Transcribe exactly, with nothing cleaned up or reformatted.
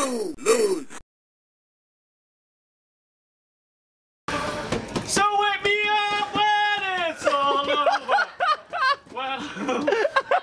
You lose. So wake me up when it's all over. Well.